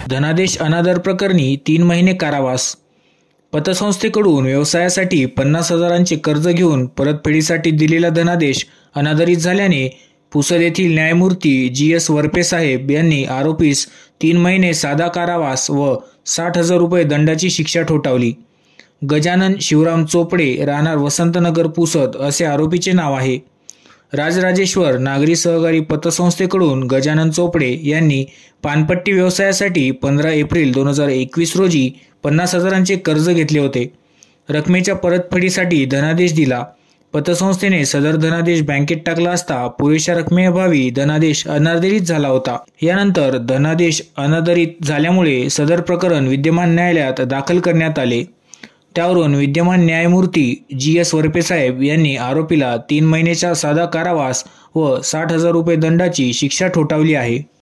धनादेश अनादर प्रकरणी 3 महिने कारावास. पतसंस्थेकडून व्यवसायासाठी 50,000चे कर्ज घेऊन परतफेडीसाठी दिलेला धनादेश अनादरित झाल्याने पुसद येथील न्यायमूर्ती जी.एस. वरपे साहेब यांनी आरोपीस 3 महिने साधा कारावास व 60,000 रुपये दंडाची शिक्षा ठोठावली. गजानन शिवराम चोपडे, राहणार वसंतनगर, पुसद असे आरोपीचे नाव आहे. राजराजेश्वर नागरी सहकारी पतसंस्थेकडून गजानन चोपडे यांनी पानपट्टी व्यवसायासाठी 15 एप्रिल 2021 रोजी 50,000चे कर्ज घेतले होते. रकमेच्या परतफेडीसाठी धनादेश दिला. पतसंस्थेने सदर धनादेश बँकेत टाकला असता पुरेशा रकमेअभावी धनादेश अनादरित झाला होता. यानंतर धनादेश अनादरित झाल्यामुळे सदर प्रकरण विद्यमान न्यायालयात दाखल करण्यात आले. त्यावरून विद्यमान न्यायमूर्ती जी.एस. वरपे साहेब यांनी आरोपीला 3 महिन्याचा साधा कारावास व 60,000 रुपये दंडाची शिक्षा ठोठावली आहे.